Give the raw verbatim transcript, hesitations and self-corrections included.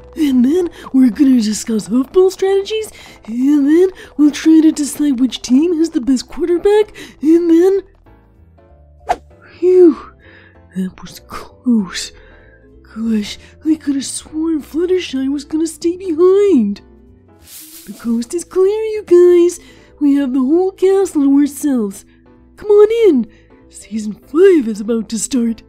And then we're gonna discuss football strategies, and then we'll try to decide which team has the best quarterback, and then... Phew, that was close. Gosh, I could have sworn Fluttershy was gonna stay behind. The coast is clear, you guys. We have the whole castle to ourselves. Come on in. Season five is about to start.